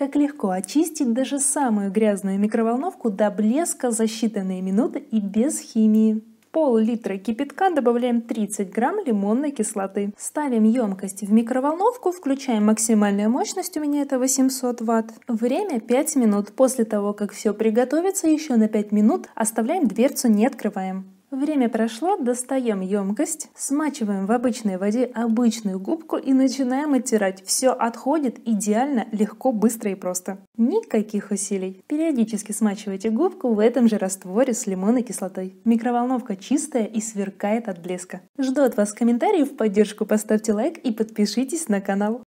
Как легко очистить даже самую грязную микроволновку до блеска за считанные минуты и без химии. Пол-литра кипятка добавляем 30 грамм лимонной кислоты. Ставим емкость в микроволновку, включаем максимальную мощность, у меня это 800 Вт. Время 5 минут. После того, как все приготовится, еще на 5 минут оставляем дверцу, не открываем. Время прошло, достаем емкость, смачиваем в обычной воде обычную губку и начинаем оттирать. Все отходит идеально, легко, быстро и просто. Никаких усилий. Периодически смачивайте губку в этом же растворе с лимонной кислотой. Микроволновка чистая и сверкает от блеска. Жду от вас комментариев в поддержку, поставьте лайк и подпишитесь на канал.